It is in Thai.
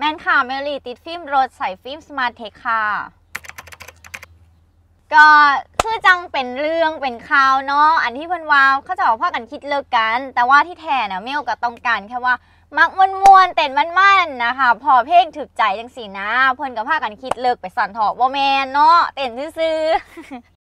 แม่นค่ะเมลี่ติดฟิล์มรถใส่ฟิล์มสมาร์ทเทคค่ะก็คือจังเป็นเรื่องเป็นข่าวเนาะอันที่เพิ่นว่าเขาจะบอกพากันคิดเลิกกันแต่ว่าที่แท้น่ะเมลก็ต้องการแค่ว่ามักมวนๆเต้นมันๆนะคะพอเพลงถึกใจจังสีนะเพิ่นก็พากันคิดเลิกไปสั่นเถาะบ่แม่นเนาะเต้นซื่อ